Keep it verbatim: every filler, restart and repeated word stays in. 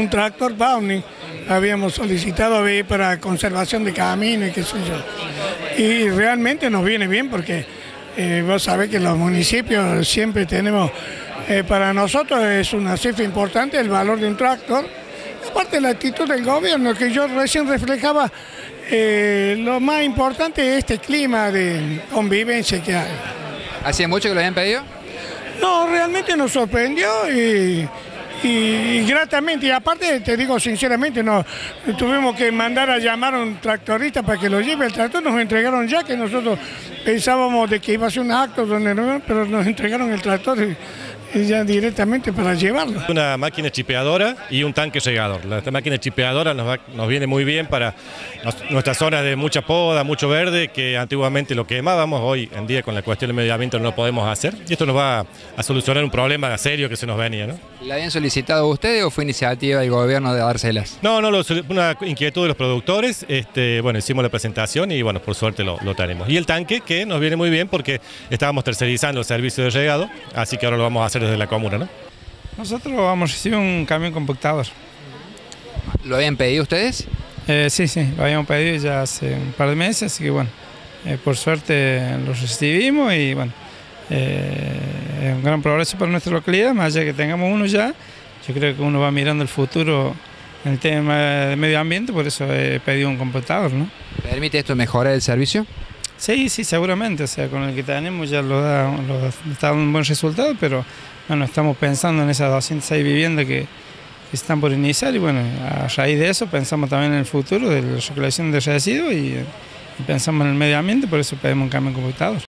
un tractor Bounding, habíamos solicitado ver para conservación de camino y qué sé yo. Y realmente nos viene bien porque eh, vos sabés que los municipios siempre tenemos, eh, para nosotros es una cifra importante el valor de un tractor. Aparte de la actitud del gobierno, que yo recién reflejaba, eh, lo más importante es este clima de convivencia que hay. ¿Hacía mucho que lo habían pedido? No, realmente nos sorprendió y, y, y gratamente. Y aparte, te digo sinceramente, no, tuvimos que mandar a llamar a un tractorista para que lo lleve. El tractor nos entregaron ya, que nosotros pensábamos de que iba a ser un acto, donde no, pero nos entregaron el tractor y, y ya directamente para llevarlo. Una máquina chipeadora y un tanque regador. La máquina chipeadora nos, va, nos viene muy bien para nos, nuestras zonas de mucha poda, mucho verde, que antiguamente lo quemábamos, hoy en día con la cuestión del medio ambiente no lo podemos hacer. Y esto nos va a solucionar un problema serio que se nos venía, ¿no? ¿La habían solicitado ustedes o fue iniciativa del gobierno de dárselas? No, no, lo, una inquietud de los productores. Este, bueno, hicimos la presentación y bueno, por suerte lo, lo tenemos. Y el tanque, que nos viene muy bien porque estábamos tercerizando el servicio de regado, así que ahora lo vamos a hacer desde la comuna, ¿no? Nosotros vamos a recibir un camión compactador. ¿Lo habían pedido ustedes? Eh, sí, sí, lo habíamos pedido ya hace un par de meses, así que bueno, eh, por suerte lo recibimos y bueno, eh, es un gran progreso para nuestra localidad, más allá de que tengamos uno ya, yo creo que uno va mirando el futuro en el tema de medio ambiente, por eso he pedido un compactador, ¿no? ¿Permite esto mejorar el servicio? Sí, sí, seguramente, o sea, con el que tenemos ya lo da, lo da, está dando un buen resultado, pero bueno, estamos pensando en esas doscientas seis viviendas que, que están por iniciar y bueno, a raíz de eso pensamos también en el futuro de la recuperación de residuos y, y pensamos en el medio ambiente, por eso pedimos un cambio compactador.